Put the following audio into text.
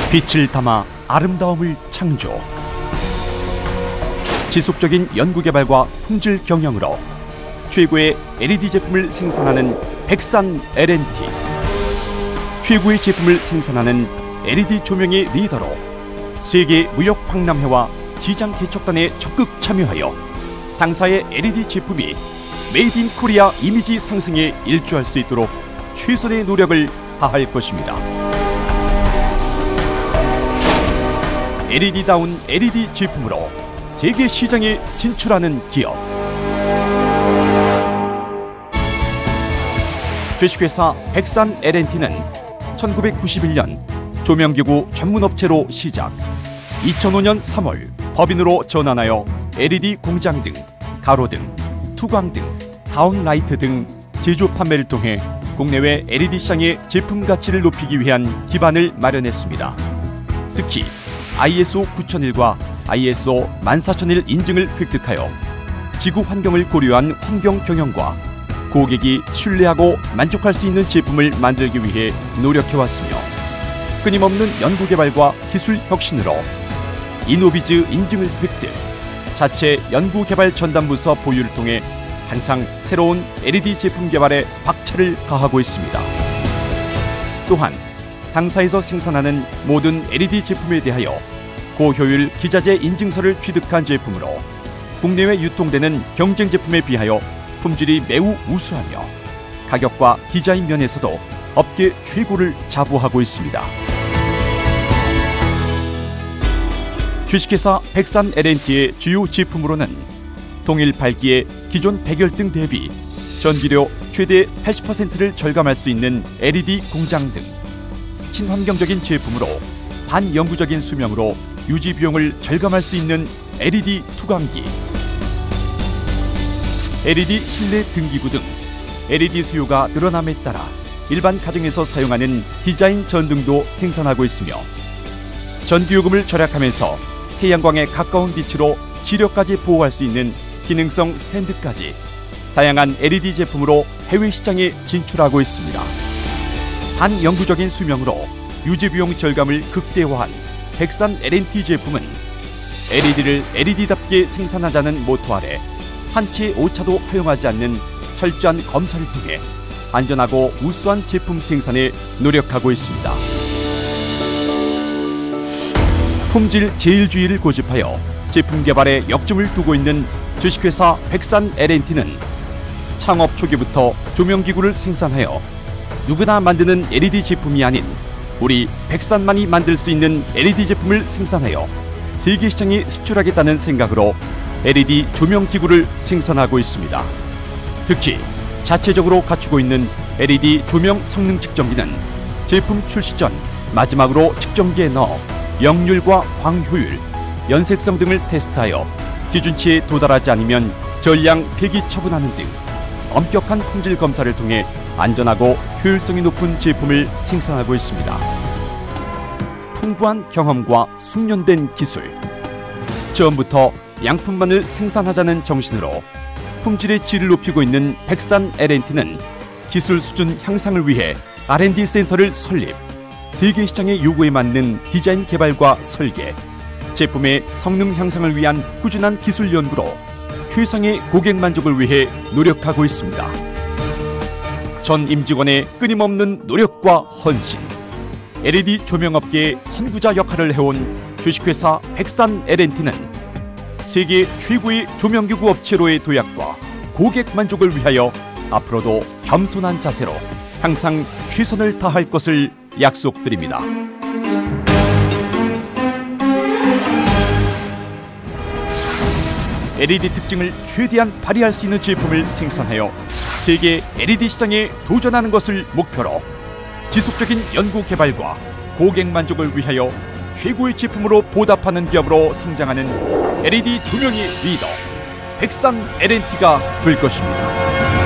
빛을 담아 아름다움을 창조. 지속적인 연구개발과 품질 경영으로 최고의 LED 제품을 생산하는 백산 L&T. 최고의 제품을 생산하는 LED 조명의 리더로 세계 무역 박람회와 시장 개척단에 적극 참여하여 당사의 LED 제품이 메이드 인 코리아 이미지 상승에 일조할 수 있도록 최선의 노력을 다할 것입니다. LED다운 LED 제품으로 세계 시장에 진출하는 기업. 주식회사 백산 L&T는 1991년 조명기구 전문업체로 시작, 2005년 3월 법인으로 전환하여 LED 공장 등 가로등, 투광 등, 다운라이트 등 제조 판매를 통해 국내외 LED 시장의 제품 가치를 높이기 위한 기반을 마련했습니다. 특히 ISO 9001과 ISO 14001 인증을 획득하여 지구 환경을 고려한 환경 경영과 고객이 신뢰하고 만족할 수 있는 제품을 만들기 위해 노력해왔으며, 끊임없는 연구개발과 기술 혁신으로 이노비즈 인증을 획득, 자체 연구개발 전담부서 보유를 통해 항상 새로운 LED 제품 개발에 박차를 가하고 있습니다. 또한 당사에서 생산하는 모든 LED 제품에 대하여 고효율 기자재 인증서를 취득한 제품으로 국내외 유통되는 경쟁 제품에 비하여 품질이 매우 우수하며 가격과 디자인 면에서도 업계 최고를 자부하고 있습니다. 주식회사 백산 L&T의 주요 제품으로는 동일 밝기의 기존 백열등 대비 전기료 최대 80%를 절감할 수 있는 LED 공장 등 친환경적인 제품으로 반영구적인 수명으로 유지 비용을 절감할 수 있는 LED 투광기, LED 실내 등기구 등 LED 수요가 늘어남에 따라 일반 가정에서 사용하는 디자인 전등도 생산하고 있으며, 전기요금을 절약하면서 태양광에 가까운 빛으로 시력까지 보호할 수 있는 기능성 스탠드까지 다양한 LED 제품으로 해외 시장에 진출하고 있습니다. 반영구적인 수명으로 유지 비용 절감을 극대화한 백산 L&T 제품은 LED를 LED답게 생산하자는 모토 아래 한 채의 오차도 허용하지 않는 철저한 검사를 통해 안전하고 우수한 제품 생산에 노력하고 있습니다. 품질 제일주의를 고집하여 제품 개발에 역점을 두고 있는 주식회사 백산 L&T는 창업 초기부터 조명기구를 생산하여 누구나 만드는 LED 제품이 아닌 우리 백산만이 만들 수 있는 LED 제품을 생산하여 세계 시장에 수출하겠다는 생각으로 LED 조명기구를 생산하고 있습니다. 특히 자체적으로 갖추고 있는 LED 조명 성능 측정기는 제품 출시 전 마지막으로 측정기에 넣어 역률과 광효율, 연색성 등을 테스트하여 기준치에 도달하지 않으면 전량 폐기 처분하는 등 엄격한 품질 검사를 통해 안전하고 효율성이 높은 제품을 생산하고 있습니다. 풍부한 경험과 숙련된 기술, 처음부터 양품만을 생산하자는 정신으로 품질의 질을 높이고 있는 백산 L&T는 기술 수준 향상을 위해 R&D 센터를 설립, 세계 시장의 요구에 맞는 디자인 개발과 설계, 제품의 성능 향상을 위한 꾸준한 기술 연구로 최상의 고객 만족을 위해 노력하고 있습니다. 전 임직원의 끊임없는 노력과 헌신, LED 조명업계의 선구자 역할을 해온 주식회사 백산 L&T는 세계 최고의 조명기구 업체로의 도약과 고객 만족을 위하여 앞으로도 겸손한 자세로 항상 최선을 다할 것을 약속드립니다. LED 특징을 최대한 발휘할 수 있는 제품을 생산하여 세계 LED 시장에 도전하는 것을 목표로 지속적인 연구 개발과 고객 만족을 위하여 최고의 제품으로 보답하는 기업으로 성장하는 LED 조명의 리더 백산 L&T가 될 것입니다.